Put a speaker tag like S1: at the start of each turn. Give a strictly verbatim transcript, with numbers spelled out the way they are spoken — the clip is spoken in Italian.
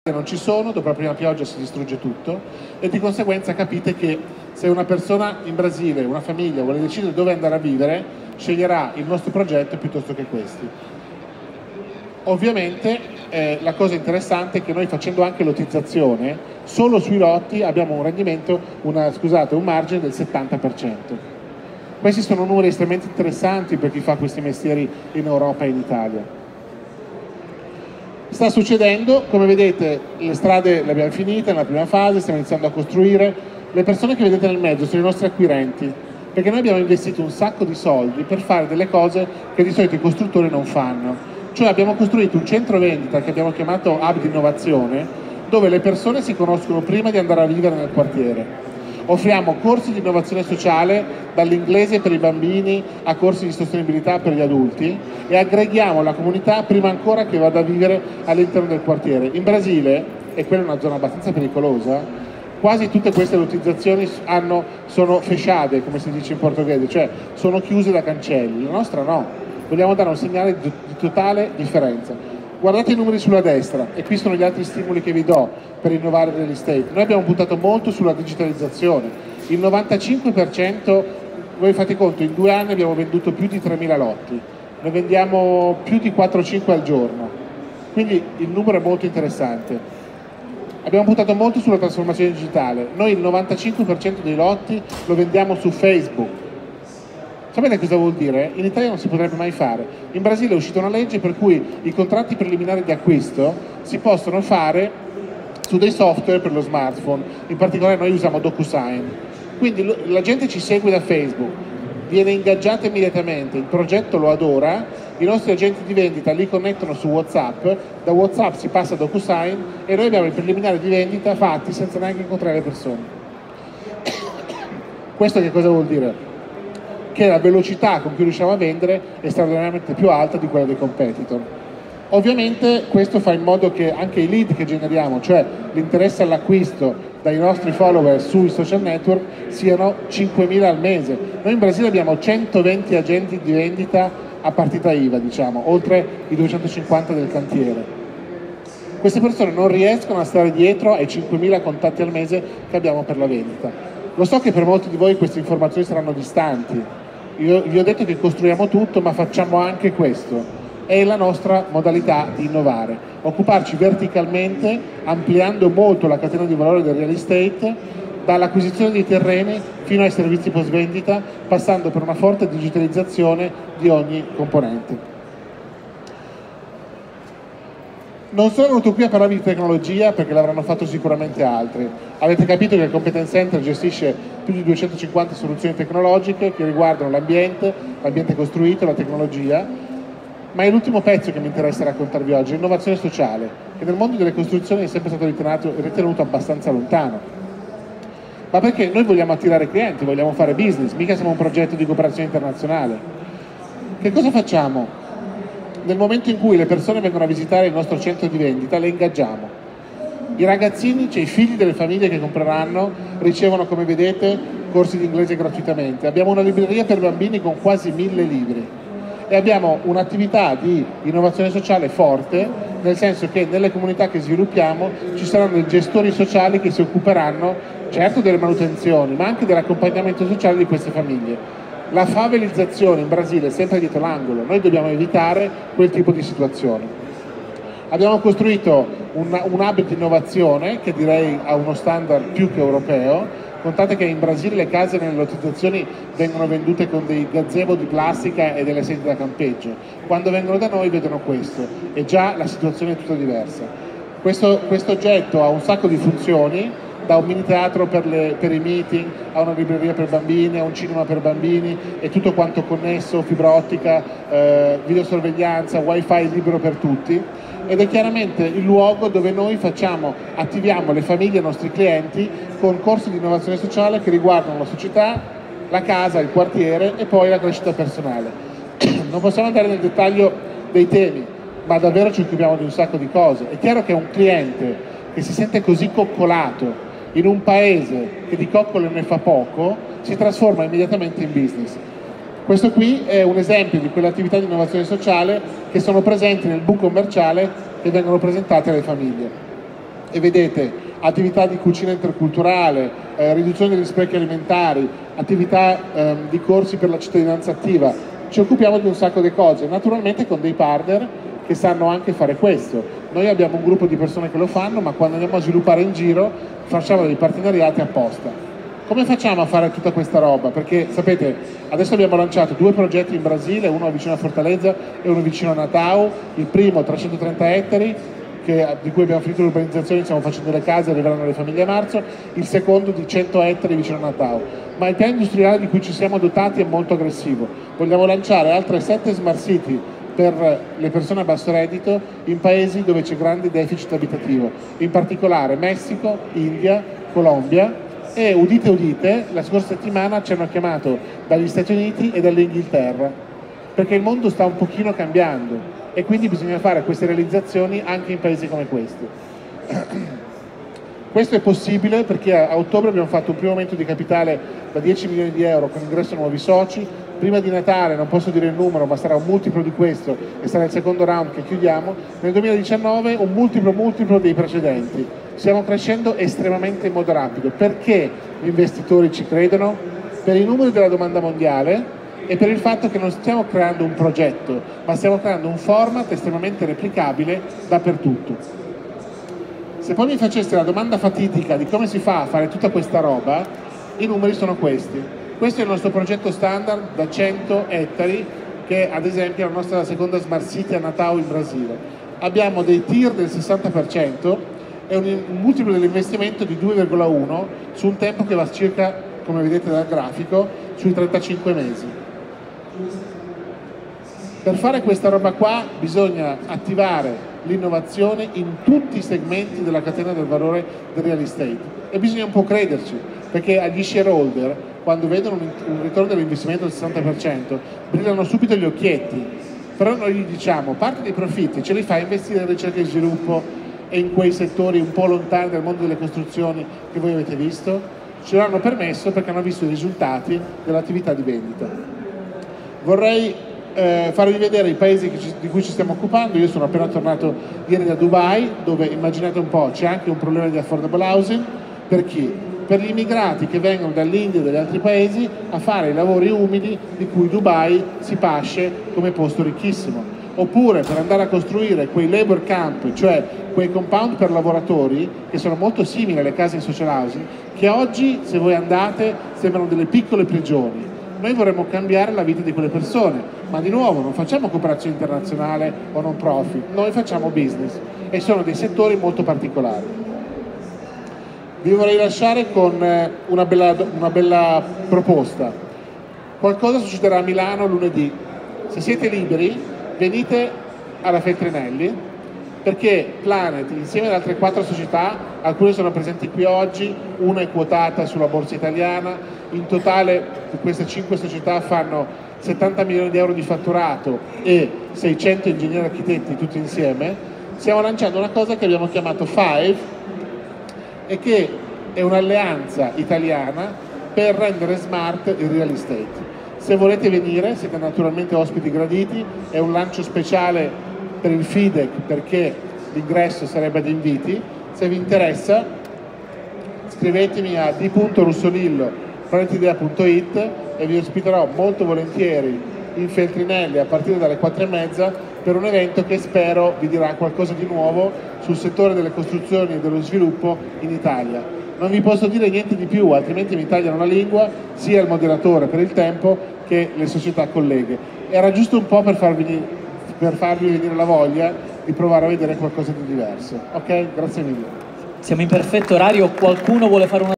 S1: non ci sono, dopo la prima pioggia si distrugge tutto e di conseguenza capite che se una persona in Brasile, una famiglia, vuole decidere dove andare a vivere, sceglierà il nostro progetto piuttosto che questi. Ovviamente eh, la cosa interessante è che noi, facendo anche lottizzazione, solo sui lotti abbiamo un rendimento, una, scusate, un margine del settanta per cento. Questi sono numeri estremamente interessanti per chi fa questi mestieri in Europa e in Italia. Sta succedendo, come vedete, le strade le abbiamo finite nella prima fase, stiamo iniziando a costruire. Le persone che vedete nel mezzo sono i nostri acquirenti, perché noi abbiamo investito un sacco di soldi per fare delle cose che di solito i costruttori non fanno. Cioè abbiamo costruito un centro vendita che abbiamo chiamato Hub di Innovazione, dove le persone si conoscono prima di andare a vivere nel quartiere. Offriamo corsi di innovazione sociale, dall'inglese per i bambini a corsi di sostenibilità per gli adulti, e aggreghiamo la comunità prima ancora che vada a vivere all'interno del quartiere. In Brasile, e quella è una zona abbastanza pericolosa, quasi tutte queste lottizzazioni hanno, sono fechate, come si dice in portoghese, cioè sono chiuse da cancelli. La nostra no, vogliamo dare un segnale di, di totale differenza. Guardate i numeri sulla destra, e qui sono gli altri stimoli che vi do per innovare real estate. Noi abbiamo puntato molto sulla digitalizzazione. Il novantacinque per cento, voi fate conto, in due anni abbiamo venduto più di tremila lotti, ne vendiamo più di quattro cinque al giorno, quindi il numero è molto interessante. Abbiamo puntato molto sulla trasformazione digitale. Noi il novantacinque per cento dei lotti lo vendiamo su Facebook. Sapete cosa vuol dire? In Italia non si potrebbe mai fare. In Brasile è uscita una legge per cui i contratti preliminari di acquisto si possono fare su dei software per lo smartphone, in particolare noi usiamo DocuSign. Quindi la gente ci segue da Facebook, viene ingaggiata immediatamente, il progetto lo adora, i nostri agenti di vendita li connettono su WhatsApp, da WhatsApp si passa a DocuSign e noi abbiamo i preliminari di vendita fatti senza neanche incontrare le persone. Questo che cosa vuol dire? Che la velocità con cui riusciamo a vendere è straordinariamente più alta di quella dei competitor. Ovviamente questo fa in modo che anche i lead che generiamo, cioè l'interesse all'acquisto dai nostri follower sui social network, siano cinquemila al mese. Noi in Brasile abbiamo centoventi agenti di vendita a partita I V A, diciamo, oltre i duecentocinquanta del cantiere. Queste persone non riescono a stare dietro ai cinquemila contatti al mese che abbiamo per la vendita. Lo so che per molti di voi queste informazioni saranno distanti. Io vi ho detto che costruiamo tutto, ma facciamo anche questo. È la nostra modalità di innovare. Occuparci verticalmente, ampliando molto la catena di valore del real estate, dall'acquisizione dei terreni fino ai servizi post vendita, passando per una forte digitalizzazione di ogni componente. Non sono venuto qui a parlarvi di tecnologia perché l'avranno fatto sicuramente altri. Avete capito che il Competence Center gestisce più di duecentocinquanta soluzioni tecnologiche che riguardano l'ambiente, l'ambiente costruito, la tecnologia, ma è l'ultimo pezzo che mi interessa raccontarvi oggi, l'innovazione sociale, che nel mondo delle costruzioni è sempre stato ritenuto, ritenuto abbastanza lontano. Ma perché noi vogliamo attirare clienti, vogliamo fare business, mica siamo un progetto di cooperazione internazionale. Che cosa facciamo? Nel momento in cui le persone vengono a visitare il nostro centro di vendita, le ingaggiamo. I ragazzini, cioè i figli delle famiglie che compreranno, ricevono, come vedete, corsi di inglese gratuitamente. Abbiamo una libreria per bambini con quasi mille libri e abbiamo un'attività di innovazione sociale forte, nel senso che nelle comunità che sviluppiamo ci saranno dei gestori sociali che si occuperanno certo delle manutenzioni, ma anche dell'accompagnamento sociale di queste famiglie. La favelizzazione in Brasile è sempre dietro l'angolo, noi dobbiamo evitare quel tipo di situazione. Abbiamo costruito un, un hub di innovazione che direi ha uno standard più che europeo. Contate che in Brasile le case nelle lottizzazioni vengono vendute con dei gazebo di plastica e delle sedie da campeggio. Quando vengono da noi vedono questo e già la situazione è tutta diversa. Questo, questo oggetto ha un sacco di funzioni, da un mini teatro per, le, per i meeting, a una libreria per bambini, a un cinema per bambini e tutto quanto connesso, fibra ottica, eh, videosorveglianza, wifi libero per tutti, ed è chiaramente il luogo dove noi facciamo, attiviamo le famiglie e i nostri clienti con corsi di innovazione sociale che riguardano la società, la casa, il quartiere e poi la crescita personale. Non possiamo andare nel dettaglio dei temi, ma davvero ci occupiamo di un sacco di cose. È chiaro che un cliente che si sente così coccolato in un paese che di coccole ne fa poco, si trasforma immediatamente in business. Questo qui è un esempio di quelle attività di innovazione sociale che sono presenti nel book commerciale che vengono presentate alle famiglie. e vedete attività di cucina interculturale, eh, riduzione degli sprechi alimentari, attività eh, di corsi per la cittadinanza attiva. Ci occupiamo di un sacco di cose, naturalmente con dei partner che sanno anche fare questo. Noi abbiamo un gruppo di persone che lo fanno, ma quando andiamo a sviluppare in giro facciamo dei partenariati apposta. Come facciamo a fare tutta questa roba? Perché sapete, adesso abbiamo lanciato due progetti in Brasile, uno vicino a Fortaleza e uno vicino a Natal. Il primo trecentotrenta ettari, che, di cui abbiamo finito l'urbanizzazione, stiamo facendo le case, arriveranno le famiglie a marzo. Il secondo di cento ettari vicino a Natal. Ma il piano industriale di cui ci siamo dotati è molto aggressivo. Vogliamo lanciare altre sette smart city per le persone a basso reddito in paesi dove c'è grande deficit abitativo, in particolare Messico, India, Colombia. E udite udite, la scorsa settimana ci hanno chiamato dagli Stati Uniti e dall'Inghilterra, perché il mondo sta un pochino cambiando e quindi bisogna fare queste realizzazioni anche in paesi come questi. Questo è possibile perché a ottobre abbiamo fatto un primo aumento di capitale da dieci milioni di euro con ingresso a nuovi soci. Prima di Natale, non posso dire il numero, ma sarà un multiplo di questo e sarà il secondo round che chiudiamo. Nel duemiladiciannove un multiplo multiplo dei precedenti. Stiamo crescendo estremamente in modo rapido. Perché gli investitori ci credono? Per i numeri della domanda mondiale e per il fatto che non stiamo creando un progetto, ma stiamo creando un format estremamente replicabile dappertutto. Se poi mi faceste la domanda fatidica di come si fa a fare tutta questa roba, i numeri sono questi. Questo è il nostro progetto standard da cento ettari, che ad esempio è la nostra seconda smart city a Natal in Brasile. Abbiamo dei tir del sessanta per cento e un, un multiplo dell'investimento di due virgola uno su un tempo che va circa, come vedete dal grafico, sui trentacinque mesi. Per fare questa roba qua bisogna attivare l'innovazione in tutti i segmenti della catena del valore del real estate e bisogna un po' crederci, perché agli shareholder, quando vedono un, un ritorno dell'investimento del sessanta per cento, brillano subito gli occhietti. Però noi gli diciamo, parte dei profitti ce li fai investire in ricerca e sviluppo e in quei settori un po' lontani dal mondo delle costruzioni che voi avete visto? Ce l'hanno permesso perché hanno visto i risultati dell'attività di vendita. Vorrei eh, farvi vedere i paesi che ci, di cui ci stiamo occupando. Io sono appena tornato ieri da Dubai, dove immaginate un po' c'è anche un problema di affordable housing. Per chi? Per gli immigrati che vengono dall'India e dagli altri paesi a fare i lavori umidi di cui Dubai si pasce come posto ricchissimo, oppure per andare a costruire quei labor camp, cioè quei compound per lavoratori che sono molto simili alle case in social housing, che oggi, se voi andate, sembrano delle piccole prigioni. Noi vorremmo cambiare la vita di quelle persone, ma di nuovo non facciamo cooperazione internazionale o non profit, noi facciamo business e sono dei settori molto particolari. Vi vorrei lasciare con una bella, una bella proposta. Qualcosa succederà a Milano lunedì. Se siete liberi, venite alla Feltrinelli, perché Planet, insieme ad altre quattro società, alcune sono presenti qui oggi, una è quotata sulla borsa italiana, in totale queste cinque società fanno settanta milioni di euro di fatturato e seicento ingegneri architetti tutti insieme. Stiamo lanciando una cosa che abbiamo chiamato Five, e che è un'alleanza italiana per rendere smart il real estate. Se volete venire, siete naturalmente ospiti graditi, è un lancio speciale per il FIDEC perché l'ingresso sarebbe ad inviti. Se vi interessa, scrivetemi a d punto russolillo chiocciola planetidea punto it e vi ospiterò molto volentieri in Feltrinelli a partire dalle quattro e mezza per un evento che spero vi dirà qualcosa di nuovo sul settore delle costruzioni e dello sviluppo in Italia. Non vi posso dire niente di più, altrimenti mi tagliano la lingua sia il moderatore per il tempo che le società colleghe. Era giusto un po' per farvi, per farvi venire la voglia di provare a vedere qualcosa di diverso. Ok? Grazie mille.
S2: Siamo in perfetto orario, qualcuno vuole fare una